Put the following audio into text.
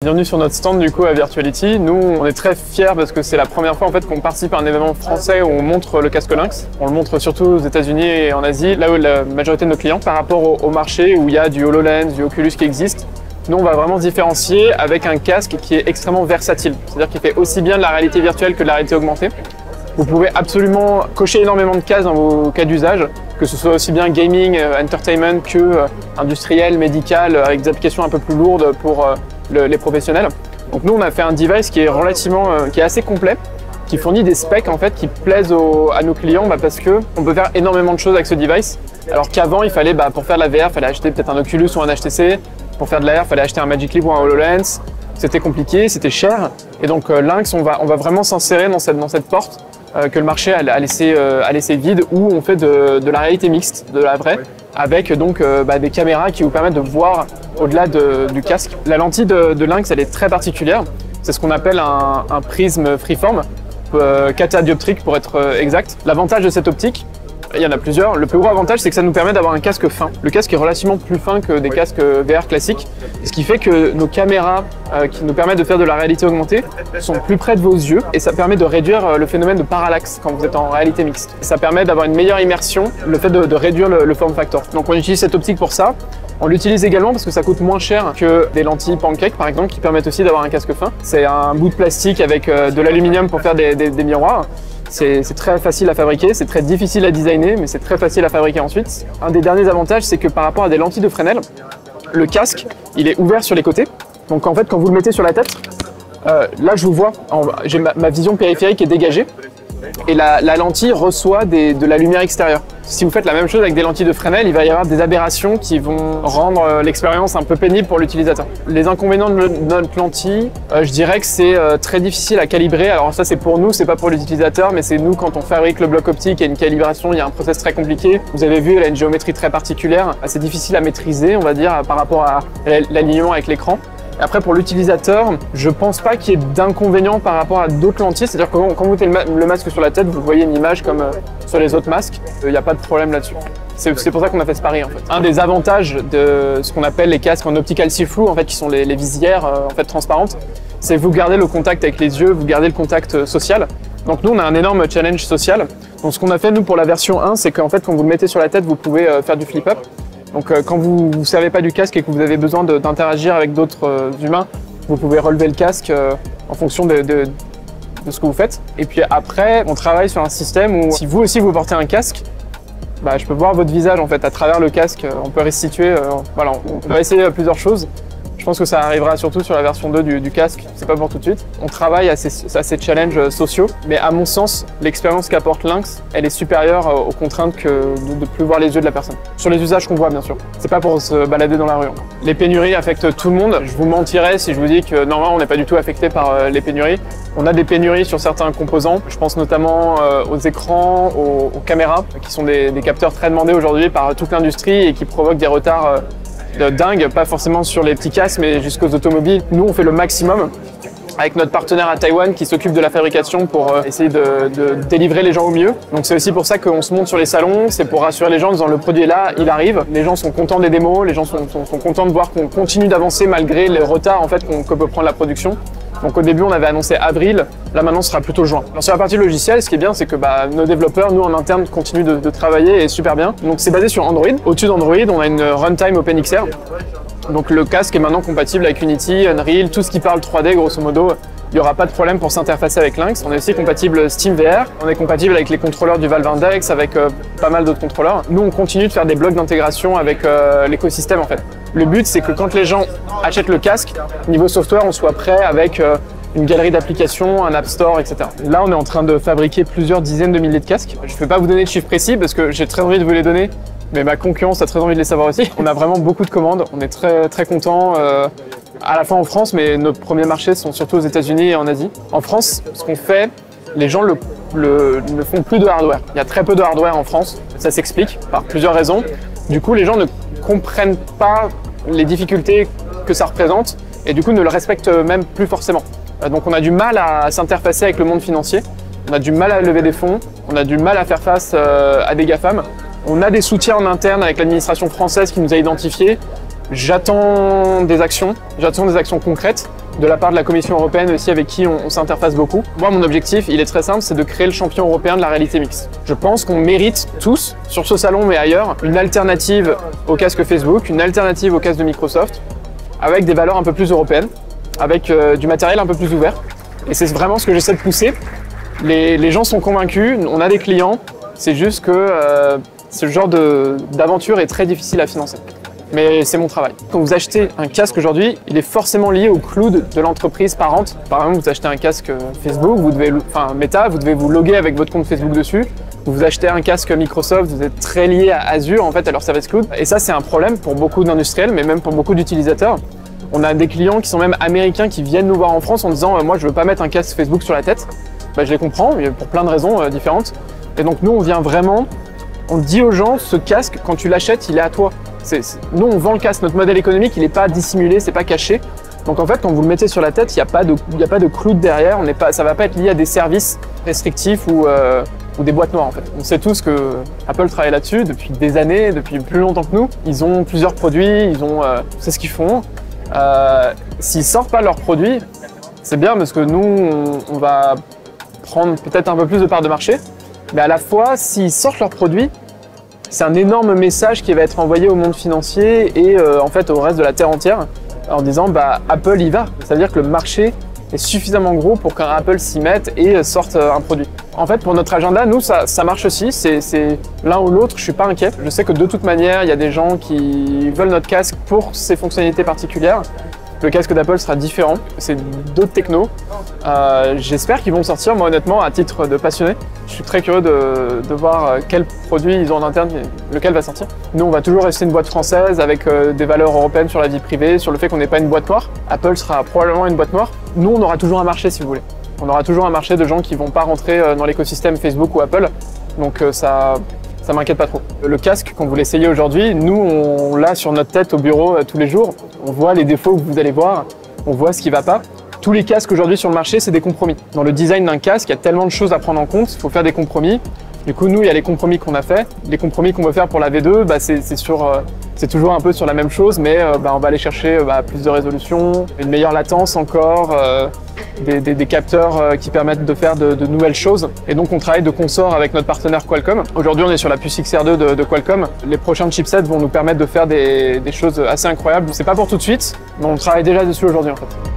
Bienvenue sur notre stand du coup à Virtuality. Nous, on est très fiers parce que c'est la première fois en fait qu'on participe à un événement français où on montre le casque Lynx. On le montre surtout aux États-Unis et en Asie, là où la majorité de nos clients, par rapport au marché où il y a du HoloLens, du Oculus qui existe. Nous, on va vraiment se différencier avec un casque qui est extrêmement versatile. C'est-à-dire qu'il fait aussi bien de la réalité virtuelle que de la réalité augmentée. Vous pouvez absolument cocher énormément de cases dans vos cas d'usage, que ce soit aussi bien gaming, entertainment que industriel, médical, avec des applications un peu plus lourdes pour les professionnels. Donc nous, on a fait un device qui est qui est assez complet, qui fournit des specs en fait qui plaisent à nos clients parce que on peut faire énormément de choses avec ce device. Alors qu'avant, il fallait pour faire de la VR, il fallait acheter peut-être un Oculus ou un HTC. Pour faire de la VR, il fallait acheter un Magic Leap ou un HoloLens. C'était compliqué, c'était cher. Et donc Lynx, on va vraiment s'insérer dans cette porte que le marché a laissé vide, où on fait de la réalité mixte, de la vraie, avec donc des caméras qui vous permettent de voir au-delà du casque. La lentille de Lynx, elle est très particulière. C'est ce qu'on appelle un prisme freeform, catadioptrique pour être exact. L'avantage de cette optique, il y en a plusieurs. Le plus gros avantage, c'est que ça nous permet d'avoir un casque fin. Le casque est relativement plus fin que des casques VR classiques, ce qui fait que nos caméras qui nous permettent de faire de la réalité augmentée sont plus près de vos yeux et ça permet de réduire le phénomène de parallaxe quand vous êtes en réalité mixte. Ça permet d'avoir une meilleure immersion, le fait de réduire le form factor. Donc on utilise cette optique pour ça. On l'utilise également parce que ça coûte moins cher que des lentilles pancake par exemple, qui permettent aussi d'avoir un casque fin. C'est un bout de plastique avec de l'aluminium pour faire des miroirs. C'est très facile à fabriquer, c'est très difficile à designer, mais c'est très facile à fabriquer ensuite. Un des derniers avantages, c'est que par rapport à des lentilles de Fresnel, le casque, il est ouvert sur les côtés. Donc en fait, quand vous le mettez sur la tête, là je vous vois, j'ai ma vision périphérique est dégagée et la lentille reçoit de la lumière extérieure. Si vous faites la même chose avec des lentilles de Fresnel, il va y avoir des aberrations qui vont rendre l'expérience un peu pénible pour l'utilisateur. Les inconvénients de notre lentille, je dirais que c'est très difficile à calibrer. Alors ça c'est pour nous, c'est pas pour l'utilisateur, mais c'est nous quand on fabrique le bloc optique, il y a une calibration, il y a un process très compliqué. Vous avez vu, elle a une géométrie très particulière, assez difficile à maîtriser, on va dire, par rapport à l'alignement avec l'écran. Après, pour l'utilisateur, je pense pas qu'il y ait d'inconvénients par rapport à d'autres lentilles. C'est-à-dire que quand vous mettez le masque sur la tête, vous voyez une image comme sur les autres masques. Il n'y a pas de problème là-dessus. C'est pour ça qu'on a fait ce pari en fait. Un des avantages de ce qu'on appelle les casques en optical see-through, en fait, qui sont les visières en fait transparentes, c'est que vous gardez le contact avec les yeux, vous gardez le contact social. Donc nous, on a un énorme challenge social. Donc ce qu'on a fait nous pour la version 1, c'est qu'en fait, quand vous le mettez sur la tête, vous pouvez faire du flip-up. Donc quand vous ne servez pas du casque et que vous avez besoin d'interagir avec d'autres humains, vous pouvez relever le casque en fonction de ce que vous faites. Et puis après, on travaille sur un système où si vous aussi vous portez un casque, je peux voir votre visage en fait à travers le casque. On peut restituer. Voilà, on va essayer plusieurs choses. Je pense que ça arrivera surtout sur la version 2 du casque, c'est pas pour tout de suite. On travaille à ces challenges sociaux, mais à mon sens, l'expérience qu'apporte Lynx, elle est supérieure aux contraintes que de ne plus voir les yeux de la personne. Sur les usages qu'on voit, bien sûr. C'est pas pour se balader dans la rue. Les pénuries affectent tout le monde. Je vous mentirais si je vous dis que normalement, on n'est pas du tout affecté par les pénuries. On a des pénuries sur certains composants. Je pense notamment aux écrans, aux caméras, qui sont des capteurs très demandés aujourd'hui par toute l'industrie et qui provoquent des retards dingue, pas forcément sur les petits casques, mais jusqu'aux automobiles. Nous, on fait le maximum avec notre partenaire à Taïwan qui s'occupe de la fabrication pour essayer de délivrer les gens au mieux. Donc c'est aussi pour ça qu'on se monte sur les salons, c'est pour rassurer les gens en disant le produit est là, il arrive. Les gens sont contents des démos, les gens sont contents de voir qu'on continue d'avancer malgré les retards en fait, que peut prendre la production. Donc au début on avait annoncé avril, là maintenant ce sera plutôt juin. Alors, sur la partie logicielle, ce qui est bien c'est que nos développeurs, nous en interne, continuent de travailler et super bien. Donc c'est basé sur Android. Au-dessus d'Android, on a une runtime OpenXR. Donc le casque est maintenant compatible avec Unity, Unreal, tout ce qui parle 3D grosso modo. Il n'y aura pas de problème pour s'interfacer avec Lynx. On est aussi compatible SteamVR, on est compatible avec les contrôleurs du Valve Index, avec pas mal d'autres contrôleurs. Nous on continue de faire des blocs d'intégration avec l'écosystème en fait. Le but c'est que quand les gens achètent le casque, niveau software on soit prêt avec une galerie d'applications, un App Store, etc. Là on est en train de fabriquer plusieurs dizaines de milliers de casques. Je ne peux pas vous donner de chiffres précis parce que j'ai très envie de vous les donner. Mais ma concurrence a très envie de les savoir aussi. On a vraiment beaucoup de commandes, on est très contents, à la fois en France, mais nos premiers marchés sont surtout aux États-Unis et en Asie. En France, ce qu'on fait, les gens ne font plus de hardware. Il y a très peu de hardware en France, ça s'explique par plusieurs raisons. Du coup, les gens ne comprennent pas les difficultés que ça représente et du coup ne le respectent même plus forcément. Donc on a du mal à s'interfacer avec le monde financier, on a du mal à lever des fonds, on a du mal à faire face à des GAFAM. On a des soutiens en interne avec l'administration française qui nous a identifiés. J'attends des actions concrètes. de la part de la Commission européenne aussi avec qui on s'interface beaucoup. Moi, mon objectif, il est très simple, c'est de créer le champion européen de la réalité mixte. Je pense qu'on mérite tous, sur ce salon mais ailleurs, une alternative au casque Facebook, une alternative au casque de Microsoft, avec des valeurs un peu plus européennes, avec du matériel un peu plus ouvert. Et c'est vraiment ce que j'essaie de pousser. Les gens sont convaincus, on a des clients, c'est juste que ce genre d'aventure est très difficile à financer. Mais c'est mon travail. Quand vous achetez un casque aujourd'hui, il est forcément lié au cloud de l'entreprise parente. Par exemple, vous achetez un casque Facebook, Meta, vous devez vous loguer avec votre compte Facebook dessus. Vous achetez un casque Microsoft, vous êtes très lié à Azure, en fait, à leur service cloud. Et ça, c'est un problème pour beaucoup d'industriels, mais même pour beaucoup d'utilisateurs. On a des clients qui sont même américains qui viennent nous voir en France en disant moi, je veux pas mettre un casque Facebook sur la tête. Je les comprends, pour plein de raisons différentes. Et donc, nous, on vient vraiment, on dit aux gens, ce casque, quand tu l'achètes, il est à toi. Nous, on vend le casque, notre modèle économique, il n'est pas dissimulé, c'est pas caché. Donc en fait, quand vous le mettez sur la tête, il n'y a pas de cloud derrière, ça ne va pas être lié à des services restrictifs ou des boîtes noires en fait. On sait tous que Apple travaille là-dessus depuis des années, depuis plus longtemps que nous. Ils ont plusieurs produits, c'est ce qu'ils font. S'ils ne sortent pas leurs produits, c'est bien parce que nous, on va prendre peut-être un peu plus de part de marché. Mais à la fois, s'ils sortent leurs produits, c'est un énorme message qui va être envoyé au monde financier et en fait au reste de la Terre entière en disant Apple y va. Ça veut dire que le marché est suffisamment gros pour qu'un Apple s'y mette et sorte un produit. En fait, pour notre agenda, nous, ça marche aussi. C'est l'un ou l'autre, je suis pas inquiet. Je sais que de toute manière, il y a des gens qui veulent notre casque pour ses fonctionnalités particulières. Le casque d'Apple sera différent, c'est d'autres technos. J'espère qu'ils vont sortir, moi honnêtement, à titre de passionné. Je suis très curieux de voir quel produit ils ont en interne, lequel va sortir. Nous, on va toujours rester une boîte française avec des valeurs européennes sur la vie privée, sur le fait qu'on n'est pas une boîte noire. Apple sera probablement une boîte noire. Nous, on aura toujours un marché si vous voulez. On aura toujours un marché de gens qui ne vont pas rentrer dans l'écosystème Facebook ou Apple. Donc ça m'inquiète pas trop. Le casque, quand vous l'essayez aujourd'hui, nous, on l'a sur notre tête au bureau tous les jours. On voit les défauts que vous allez voir, on voit ce qui ne va pas. Tous les casques aujourd'hui sur le marché, c'est des compromis. Dans le design d'un casque, il y a tellement de choses à prendre en compte, il faut faire des compromis. Du coup, nous, il y a les compromis qu'on a fait. Les compromis qu'on veut faire pour la V2, c'est toujours un peu sur la même chose, mais on va aller chercher plus de résolution, une meilleure latence encore, des capteurs qui permettent de faire de nouvelles choses. Et donc, on travaille de consort avec notre partenaire Qualcomm. Aujourd'hui, on est sur la puce XR2 de Qualcomm. Les prochains chipsets vont nous permettre de faire des choses assez incroyables. C'est pas pour tout de suite, mais on travaille déjà dessus aujourd'hui en fait.